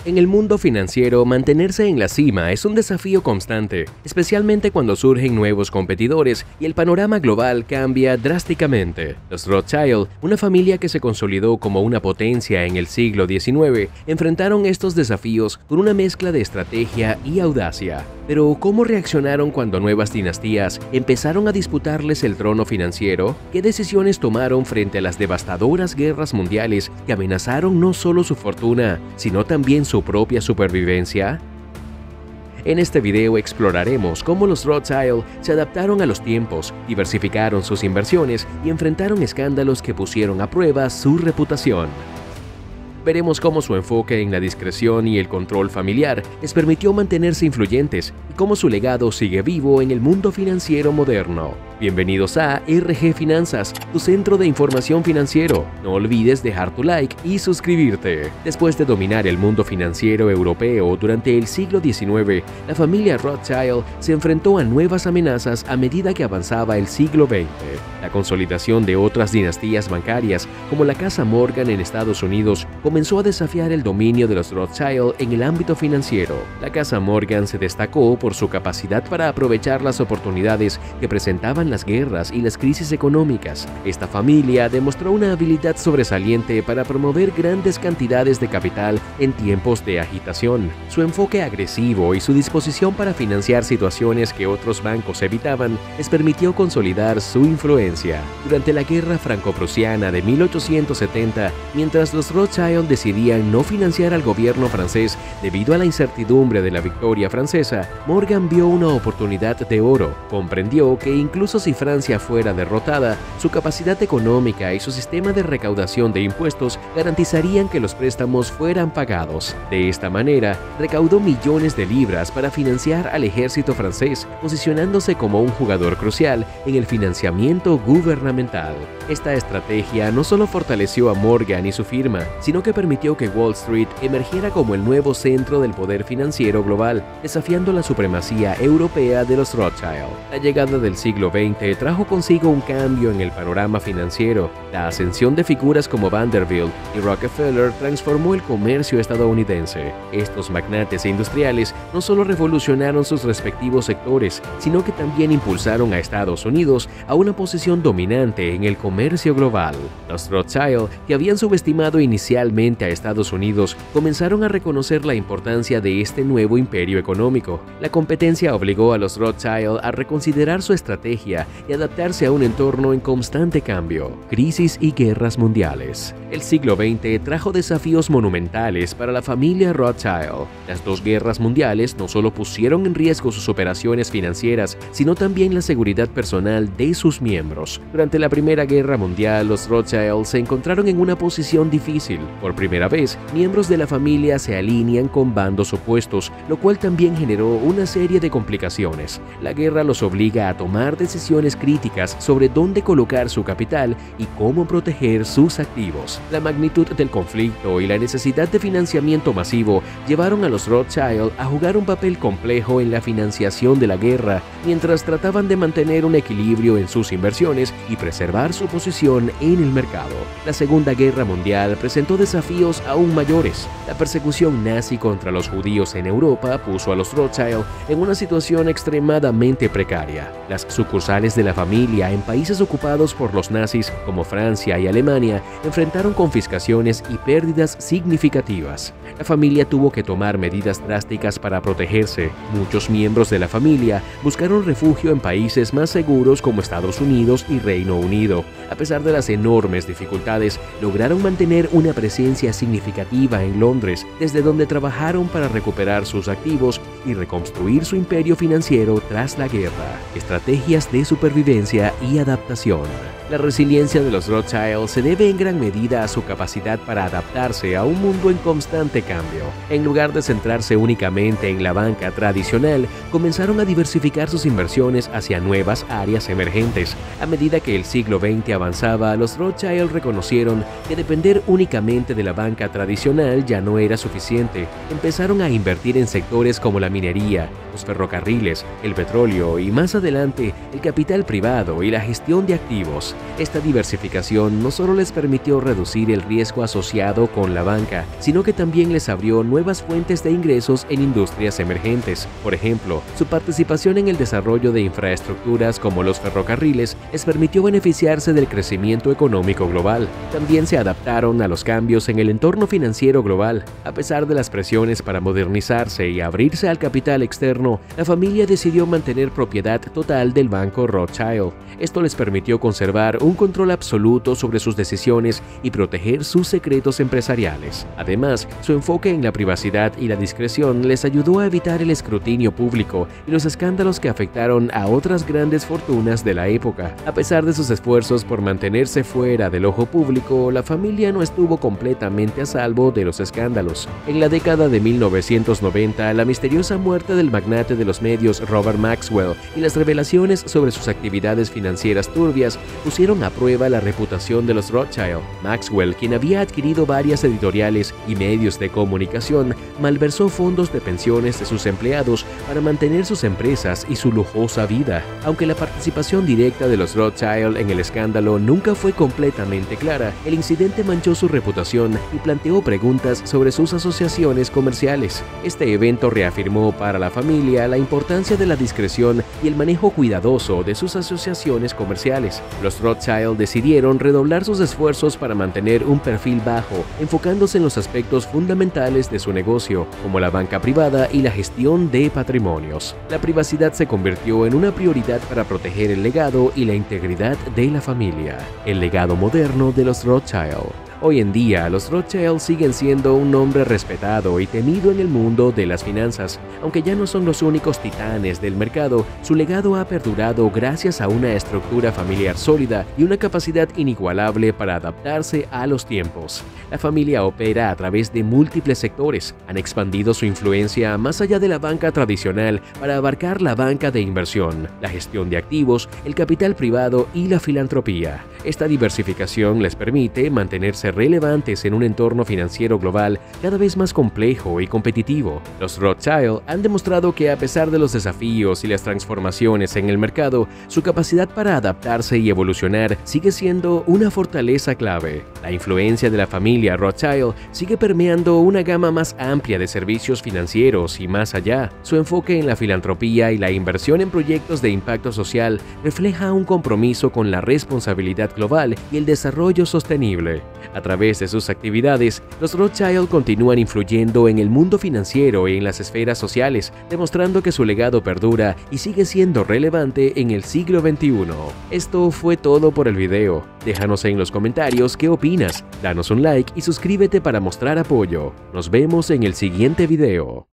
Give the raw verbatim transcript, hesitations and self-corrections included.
En el mundo financiero, mantenerse en la cima es un desafío constante, especialmente cuando surgen nuevos competidores y el panorama global cambia drásticamente. Los Rothschild, una familia que se consolidó como una potencia en el siglo diecinueve, enfrentaron estos desafíos con una mezcla de estrategia y audacia. Pero, ¿cómo reaccionaron cuando nuevas dinastías empezaron a disputarles el trono financiero? ¿Qué decisiones tomaron frente a las devastadoras guerras mundiales que amenazaron no solo su fortuna, sino también su propia supervivencia? En este video exploraremos cómo los Rothschild se adaptaron a los tiempos, diversificaron sus inversiones y enfrentaron escándalos que pusieron a prueba su reputación. Veremos cómo su enfoque en la discreción y el control familiar les permitió mantenerse influyentes y cómo su legado sigue vivo en el mundo financiero moderno. Bienvenidos a R G Finanzas, tu centro de información financiero. No olvides dejar tu like y suscribirte. Después de dominar el mundo financiero europeo durante el siglo diecinueve, la familia Rothschild se enfrentó a nuevas amenazas a medida que avanzaba el siglo veinte. La consolidación de otras dinastías bancarias, como la Casa Morgan en Estados Unidos, comenzó a desafiar el dominio de los Rothschild en el ámbito financiero. La Casa Morgan se destacó por su capacidad para aprovechar las oportunidades que presentaban las guerras y las crisis económicas. Esta familia demostró una habilidad sobresaliente para promover grandes cantidades de capital en tiempos de agitación. Su enfoque agresivo y su disposición para financiar situaciones que otros bancos evitaban les permitió consolidar su influencia. Durante la Guerra Franco-Prusiana de mil ochocientos setenta, mientras los Rothschild decidían no financiar al gobierno francés debido a la incertidumbre de la victoria francesa, Morgan vio una oportunidad de oro. Comprendió que incluso si Francia fuera derrotada, su capacidad económica y su sistema de recaudación de impuestos garantizarían que los préstamos fueran pagados. De esta manera, recaudó millones de libras para financiar al ejército francés, posicionándose como un jugador crucial en el financiamiento gubernamental. Esta estrategia no solo fortaleció a Morgan y su firma, sino que permitió que Wall Street emergiera como el nuevo centro del poder financiero global, desafiando la supremacía europea de los Rothschild. La llegada del siglo veinte trajo consigo un cambio en el panorama financiero. La ascensión de figuras como Vanderbilt y Rockefeller transformó el comercio estadounidense. Estos magnates industriales no solo revolucionaron sus respectivos sectores, sino que también impulsaron a Estados Unidos a una posición dominante en el comercio global. Los Rothschild, que habían subestimado inicialmente a Estados Unidos, comenzaron a reconocer la importancia de este nuevo imperio económico. La competencia obligó a los Rothschild a reconsiderar su estrategia y adaptarse a un entorno en constante cambio, crisis y guerras mundiales. El siglo veinte trajo desafíos monumentales para la familia Rothschild. Las dos guerras mundiales no solo pusieron en riesgo sus operaciones financieras, sino también la seguridad personal de sus miembros. Durante la Primera Guerra Mundial, los Rothschild se encontraron en una posición difícil. Por primera vez, miembros de la familia se alinean con bandos opuestos, lo cual también generó una serie de complicaciones. La guerra los obliga a tomar decisiones críticas sobre dónde colocar su capital y cómo proteger sus activos. La magnitud del conflicto y la necesidad de financiamiento masivo llevaron a los Rothschild a jugar un papel complejo en la financiación de la guerra, mientras trataban de mantener un equilibrio en sus inversiones y preservar su posición en el mercado. La Segunda Guerra Mundial presentó desafíos aún mayores. La persecución nazi contra los judíos en Europa puso a los Rothschild en una situación extremadamente precaria. Las sucursales de la familia en países ocupados por los nazis, como Francia y Alemania, enfrentaron confiscaciones y pérdidas significativas. La familia tuvo que tomar medidas drásticas para protegerse. Muchos miembros de la familia buscaron refugio en países más seguros como Estados Unidos y Reino Unido. A pesar de las enormes dificultades, lograron mantener una presencia significativa en Londres, desde donde trabajaron para recuperar sus activos y reconstruir su imperio financiero tras la guerra. Estrategias de supervivencia y adaptación. La resiliencia de los Rothschild se debe en gran medida a su capacidad para adaptarse a un mundo en constante cambio. En lugar de centrarse únicamente en la banca tradicional, comenzaron a diversificar sus inversiones hacia nuevas áreas emergentes. A medida que el siglo veinte avanzaba, los Rothschild reconocieron que depender únicamente de la banca tradicional ya no era suficiente. Empezaron a invertir en sectores como la minería, los ferrocarriles, el petróleo y más adelante el capital privado y la gestión de activos. Esta diversificación no solo les permitió reducir el riesgo asociado con la banca, sino que también les abrió nuevas fuentes de ingresos en industrias emergentes. Por ejemplo, su participación en el desarrollo de infraestructuras como los ferrocarriles les permitió beneficiarse del crecimiento económico global. También se adaptaron a los cambios en el entorno financiero global. A pesar de las presiones para modernizarse y abrirse al capital externo, la familia decidió mantener propiedad total del banco Rothschild. Esto les permitió conservar un control absoluto sobre sus decisiones y proteger sus secretos empresariales. Además, su enfoque en la privacidad y la discreción les ayudó a evitar el escrutinio público y los escándalos que afectaron a otras grandes fortunas de la época. A pesar de sus esfuerzos por mantenerse fuera del ojo público, la familia no estuvo completamente a salvo de los escándalos. En la década de mil novecientos noventa, la misteriosa muerte del magnate de los medios Robert Maxwell y las revelaciones sobre sus actividades financieras turbias pusieron a prueba la reputación de los Rothschild. Maxwell, quien había adquirido varias editoriales y medios de comunicación, malversó fondos de pensiones de sus empleados para mantener sus empresas y su lujosa vida. Aunque la participación directa de los Rothschild en el escándalo nunca fue completamente clara, el incidente manchó su reputación y planteó preguntas sobre sus asociaciones comerciales. Este evento reafirmó para la familia la importancia de la discreción y el manejo cuidadoso de sus asociaciones comerciales. Los Rothschild decidieron redoblar sus esfuerzos para mantener un perfil bajo, enfocándose en los aspectos fundamentales de su negocio, como la banca privada y la gestión de patrimonios. La privacidad se convirtió en una prioridad para proteger el legado y la integridad de la familia. El legado moderno de los Rothschild. Hoy en día, los Rothschild siguen siendo un nombre respetado y temido en el mundo de las finanzas. Aunque ya no son los únicos titanes del mercado, su legado ha perdurado gracias a una estructura familiar sólida y una capacidad inigualable para adaptarse a los tiempos. La familia opera a través de múltiples sectores. Han expandido su influencia más allá de la banca tradicional para abarcar la banca de inversión, la gestión de activos, el capital privado y la filantropía. Esta diversificación les permite mantenerse relevantes en un entorno financiero global cada vez más complejo y competitivo. Los Rothschild han demostrado que a pesar de los desafíos y las transformaciones en el mercado, su capacidad para adaptarse y evolucionar sigue siendo una fortaleza clave. La influencia de la familia Rothschild sigue permeando una gama más amplia de servicios financieros y más allá. Su enfoque en la filantropía y la inversión en proyectos de impacto social refleja un compromiso con la responsabilidad global y el desarrollo sostenible. A través de sus actividades, los Rothschild continúan influyendo en el mundo financiero y en las esferas sociales, demostrando que su legado perdura y sigue siendo relevante en el siglo veintiuno. Esto fue todo por el video. Déjanos en los comentarios qué opinas, danos un like y suscríbete para mostrar apoyo. Nos vemos en el siguiente video.